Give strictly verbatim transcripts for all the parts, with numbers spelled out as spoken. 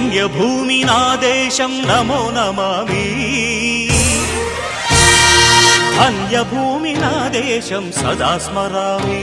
పుణ్యభూమి నా దేశం నమో నమామి ధన్యభూమి నా దేశం సదా స్మరామి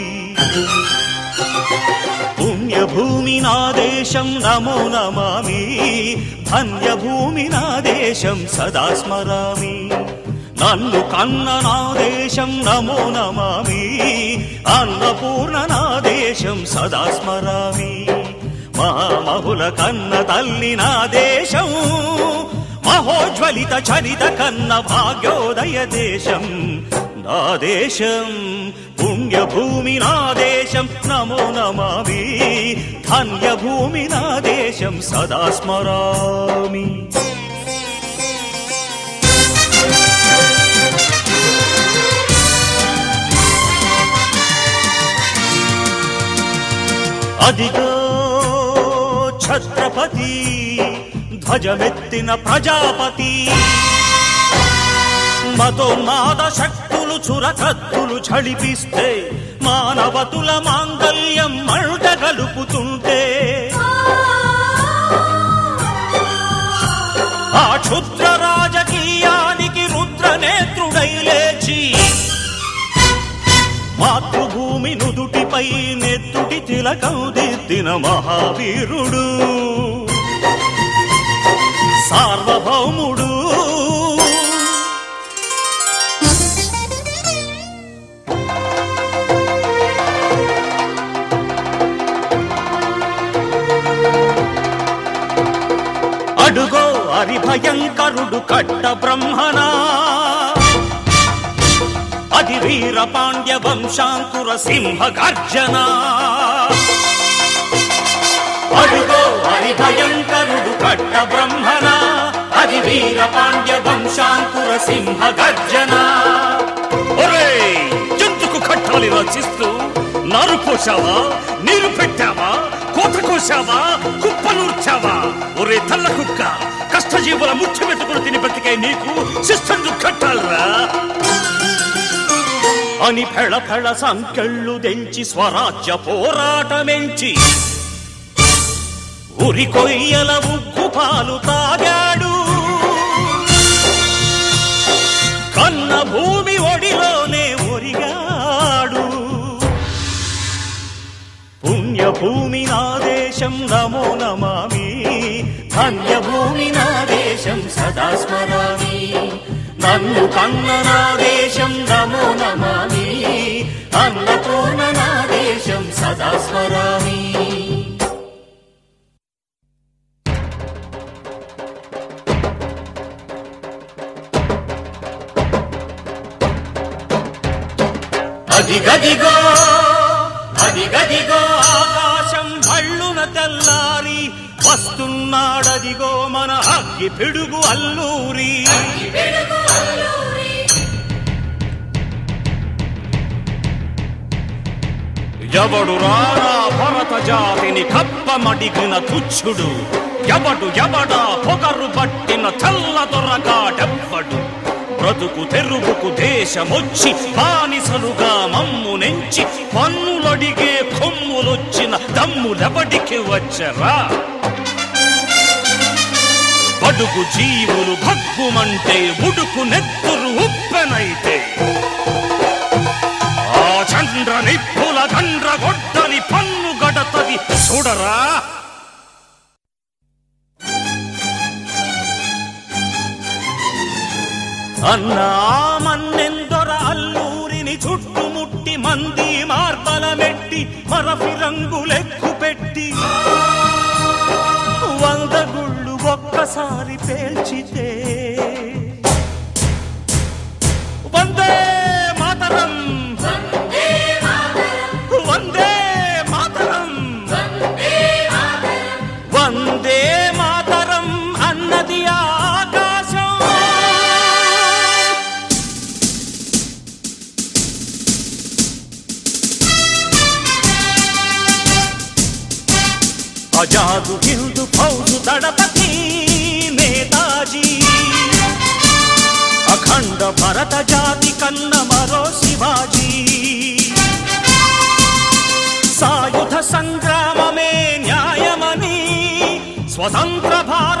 పుణ్యభూమి నా దేశం నమో నమామి ధన్యభూమి నా దేశం సదా స్మరామి నన్ను కన్న నా దేశం నమో నమామి అన్నపూర్ణ నా దేశం సదా స్మరామి మహామహుల కన్న తల్లి నా దేశం మహోజ్వలిత చరిత కన్న భాగ్యోదయ దేశం నా దేశం పుణ్యభూమి నా దేశం నమో నమామి ధన్యభూమి నా దేశం సదా స్మరామి అదిగో ఛత్రపతి ధ్వజమెత్తిన ప్రజాపతి మతోన్మాద శక్తులు చురకత్తులు ఝళిపిస్తే మానవతుల మాంగల్యం మంట గలుపుతుంటే ఆ క్షుద్ర రాజకీయానికి రుద్రనేత్రుడై లేచి మాతృభూమి నుదుటిపై నెత్తుటి తిలకం దిద్దిన మహావీరుడు సార్వభౌముడు అడుగో హరిభయంకరుడు కట్ట బ్రహ్మణా అది వీర పాండ్య వంశాంకుర సింహ గర్జన అడుగో హరిభయంకరుడు కట్ట బ్రహ్మణ అది వీర పాండ్య వంశాంకుర సింహ గర్జన ఒరే జంతుకు కట్టాలి రచిస్తూ నారు పోసావా నీరు పెట్టావా కోత కోసావా కుప్పనూర్చావా ఒరే తల్ల కుక్క కష్టజీవుల ముఖ్యమెత్తుకుని తిని బ్రతికే నీకు శిస్తందుకు కట్టాలరా అని ఫెళ ఫెళ సంకెళ్ళు తెంచి స్వరాజ్య పోరాటమెంచి ఉరి కొయ్యల ఉగ్గు పాలు తాగాడు కన్న భూమి ఒడిలోనే ఒరిగాడు పుణ్యభూమి నా దేశం నమో నమామి ధన్యభూమి నా దేశం సదా స్మరామి నన్ను కన్న నా దేశం నమో నమామి అన్నపూర్ణ నా దేశం సదా స్మరామి అదిగదిగో అదిగదిగో ఆకాశం భళ్ళున తెల్లారి వస్తున్నాడదిగో మన అగ్గి పిడుగు అల్లూరి ఎవడు రారా భరత జాతిని కప్పమడిగిన తుచ్చుడు ఎవడు ఎవడా పొగరు పట్టిన చల్ల దొరగాడెవ్వడు బ్రతుకు తెరుగుకు దేశమొచ్చి బానిసలుగా మమ్ము నెంచి పన్నులడిగే కొమ్ములొచ్చిన దమ్ములెవడికి వచ్చరా బడుగు జీవులు భగ్గుమంటే ఉడుకు నెత్తురు ఉప్పెనైతే ఆ చంద్ర నిప్పుల గండ్ర గొడ్డలి పన్ను గడతది చూడరా అన్నా మన్నెందొర అల్లూరిని చుట్టుముట్టి మంది మార్బలమెట్టి మరఫి రంగులెక్కు పెట్టి వంద గుళ్ళు ఒక్కసారి పేల్చితే వందే మాతరం వందే మాతరం వందే మాతరం అన్నది ఆకాశం ఆజాదు హిందూ ఫౌజు దళపతి నేతాజీ అఖండ భరత జాతి కన్న మరో శివాజీ సాయుధ సంగ్రామమే న్యాయమని స్వతంత్ర భారత